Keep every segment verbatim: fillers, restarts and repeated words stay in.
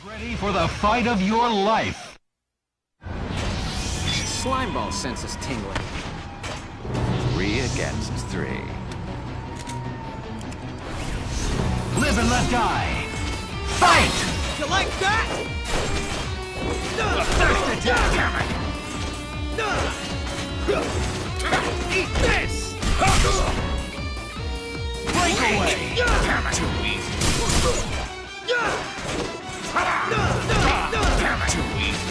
Ready for the fight of your life. Slime ball senses tingling. Three against three. Live and let die. Fight! You like that? First attack. Eat this! Breakaway. Too easy. Too easy.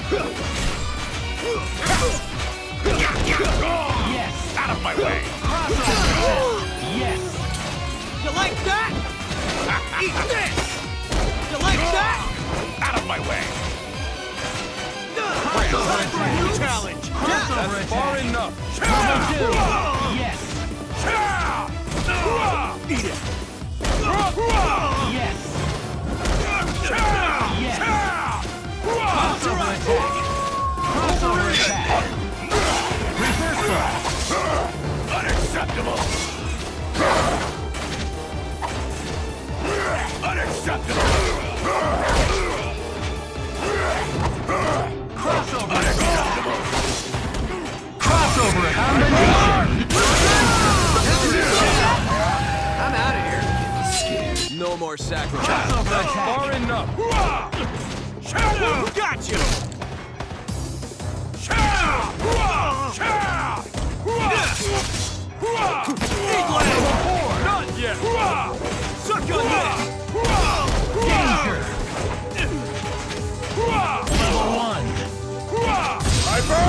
Yes. Out of my way. Yes. You like that? Eat this! You like that? Out of my way. Time for a new challenge! Crossover That's far attack. enough. Number two. Yes. Eat it! Yes. Yes. Crossover attack. Crossover attack. Reversal. Unacceptable. Unacceptable. Crossover Unacceptable. Crossover combination. I'm out of here. No more sacrifice. Crossover attack. Far enough. Gotcha! Not yet. Suck on this! Danger. Level one. Hyper!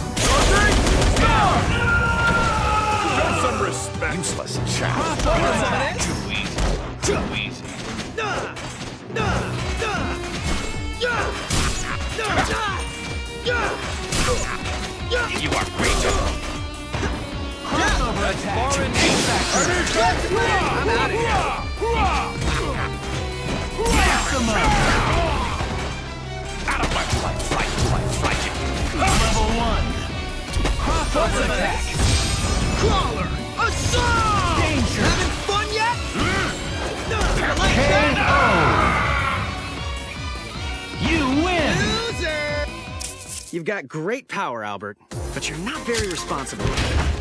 Show some respect. Useless chat. Crossover attack. Too easy. Too easy. You are weak. Crossover attack. I'm out of here. Maximum. Out of my flight, flight, flight, flight. Level one. Crossover attack. Crawler! Assault! Danger. Having fun yet? You like K that? O. You win. Loser! You've got great power, Albert, but you're not very responsible with it.